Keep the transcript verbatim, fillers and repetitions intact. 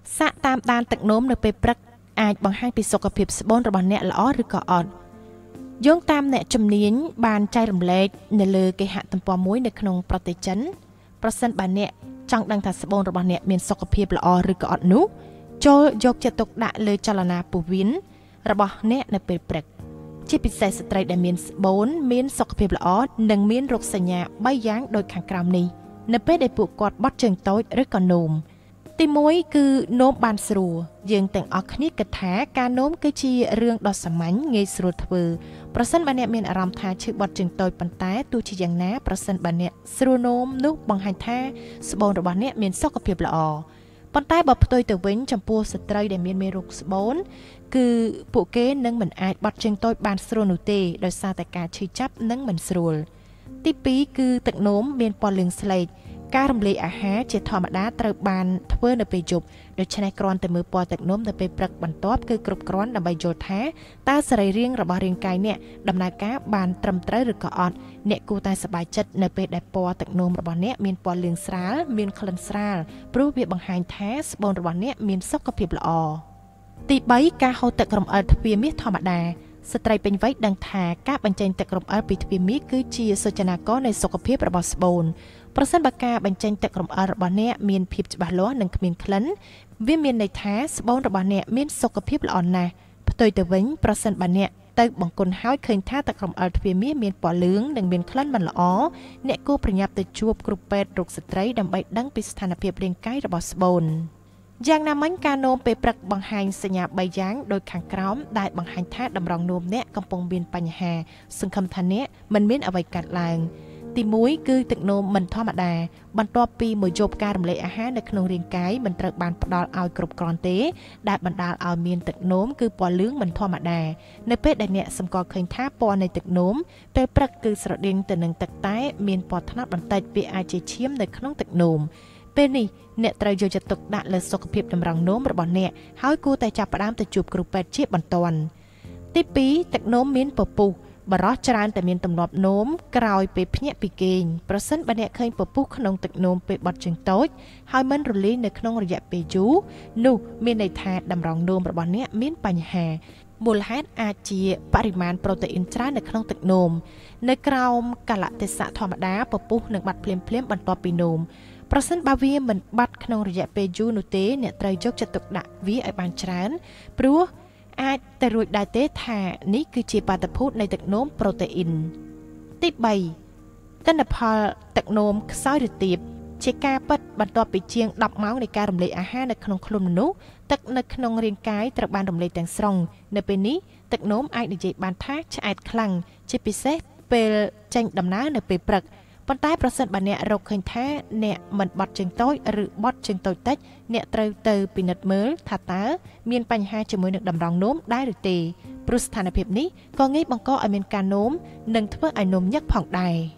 សាកតាមដានទឹកនោមនៅពេលព្រឹកអាចបង្ហាញពីសុខភាពស្បូនរបស់អ្នកល្អឬក៏អត់យោងតាមអ្នកជំនាញបានចែករំលែកនៅលើគេហទំព័រមួយនៅក្នុងប្រទេសចិនប្រសិនបើអ្នកចង់ដឹងថាស្បូនរបស់អ្នកមានសុខភាពល្អឬក៏អត់នោះចូលយកចិត្តទុកដាក់លើចលនាពោះវៀនរបស់អ្នកនៅពេលព្រឹកជាពិសេសស្ត្រីដែលមានស្បូនមានសុខភាពល្អនិងមានរោគសញ្ញាបីយ៉ាងដូចខាងក្រោមនេះនៅពេលដែលពួកគាត់បត់ជើងតូចឬក៏នោមទីមួយគឺនោមបានស្រួលយើងទាំងអស់គ្នាគិតថាការនោមគឺជារឿងដ៏សាមញ្ញងាយស្រួលធ្វើប្រសិនបើអ្នកមានអារម្មណ៍ថាឈឺបត់ជើងតូចប៉ុន្តែទោះជាយ៉ាងណាប្រសិនបើអ្នកស្រួលនោមនោះបង្ហាញថាស្បូនរបស់អ្នកមានសុខភាពល្អប៉ុន្តែបើផ្ទុយទៅវិញចំពោះស្ត្រីដែលមានមេរោគស្បូនគឺពួកគេនឹងមិនអាចបត់ជើងតូចបានស្រួលនោះទេដោយសារតែការឈឺចាប់និងមិនស្រួលទីពីរគឺទឹកនោមមានពណ៌លឿងស្លេកការរំលាយអាហារជាធម្មតាត្រូវបានធ្វើនៅពេលយប់ដូច្នេះគ្រាន់តែមើលពណ៌ទឹកនោមនៅពេលព្រឹកបន្ទាប់គឺគ្រប់គ្រាន់ដើម្បីយល់ថាតើសរីរាង្គរបស់រាងកាយអ្នកដំណើរការបានត្រឹមត្រូវឬក៏អត់អ្នកគួរតែសប្បាយចិត្តនៅពេលដែលពណ៌ទឹកនោមរបស់អ្នកមានពណ៌លឿងស្រាលមានក្លិនស្រាលព្រោះវាបង្ហាញថាស្បូនរបស់អ្នកមានសុខភាពល្អទីបីការហូរទឹករំអិលទ្វារមាសធម្មតាស្ត្រីពេញវ័យដឹងថាការបញ្ចេញទឹករំអិលពីទ្វារមាសគឺជាសូចនាករនៃសុខភាពរបស់ស្បូនប្រសិនបើការបញ្ចេញទឹករំអិលរបស់អ្នកមានភាពច្បាស់លាស់និងគ្មានក្លិនវាមានន័យថាស្បូនរបស់អ្នកមានសុខភាពល្អណាស់ផ្ទុយទៅវិញប្រសិនបើអ្នកទៅបង្គន់ហើយឃើញថាទឹករំអិលទ្វារមាសមានពណ៌លឿងនិងមានក្លិនមិនល្អអ្នកគួរប្រញាប់ទៅជួបគ្រូពេទ្យរោគស្ត្រីដើម្បីដឹងពីស្ថានភាពរាងកាយរបស់ស្បូនយ៉ាងណាមិញការនោមពេលព្រឹកបង្ហាញសញ្ញាបីយ៉ាងដោយខាងក្រោមដែលបង្ហាញថាតម្រងនោមអ្នកកំពុងមានបញ្ហាសង្ឃឹមថាអ្នកមិនមានអ្វីកើតឡើងទីមួយគឺទឹកនោមមិនធម្មតាបន្ទាប់ពីមួយយប់ការរំលាយអាហារនៅក្នុងរាងកាយមិនត្រូវបានផ្ដល់ឲ្យគ្រប់គ្រាន់ទេដែលបណ្ដាលឲ្យមានទឹកនោមគឺពណ៌លឿងមិនធម្មតានៅពេលដែលអ្នកសម្គាល់ឃើញថាពណ៌នៃទឹកនោមពេលព្រឹកគឺស្រដៀងទៅនឹងទឹកតែមានពណ៌ថ្លាបន្តិចវាអាចជាឈាមនៅក្នុងទឹកនោមពេលនេះអ្នកត្រូវយកចិត្តទុកដាក់លើសុខភាពតម្រងនោមរបស់អ្នកហើយគួរតែចាប់ផ្ដើមទៅជួបគ្រូពេទ្យជាបន្ទាន់ទីពីរទឹកនោមមានពពុះបរោះច្រើនតែមានទម្លាប់នោមក្រោយពេលភ្ញាក់ពីគេងប្រសិនបើអ្នកឃើញពពុះក្នុងទឹកនោមពេលបត់ជើងតូចហើយមិនរលាយនៅក្នុងរយៈពេលយូរនោះមានន័យថាតម្រងនោមរបស់អ្នកមានបញ្ហាមូលហេតុអាចជាបរិមាណប្រូតេអ៊ីនច្រើននៅក្នុងទឹកនោមនៅក្រោមកាលៈទេសៈធម្មតាពពុះនឹងបាត់ភ្លាមៗបន្ទាប់ពីនោមប្រសិនបើវាមិនបាត់ក្នុងរយៈពេលយូរនោះទេអ្នកត្រូវយកចិត្តទុកដាក់វាឲ្យបានច្រើនព្រោះអាចទៅរួចដែរទេថានេះគឺជាបាតុភូតនៃទឹកនោមប្រូតេអ៊ីនទីបីទិន្នផលទឹកនោមខ្សោយឬទាបជាការពិតបន្ទាប់ពីជាងដប់ម៉ោងនៃការរំលាយអាហារនៅក្នុងខ្លួនមនុស្សទឹកនៅក្នុងរាងកាយត្រូវបានរំលាយទាំងស្រុងនៅពេលនេះទឹកនោមអាចនិយាយបានថាឆ្អែតខ្លាំងជាពិសេសពេលចេញដំណើរនៅពេលព្រឹកប៉ុន្តែប្រសិនបើអ្នករកឃើញថាអ្នកមិនបត់ជើងតូចឬបត់ជើងតូចតិចអ្នកត្រូវទៅពិនិត្យមើលថាតើមានបញ្ហាជាមួយនឹងតម្រងនោមដែរឬទេព្រោះស្ថានភាពនេះក៏ងាយបង្កឲ្យមានការនោមនិងធ្វើឲ្យនោមញឹកផងដែរ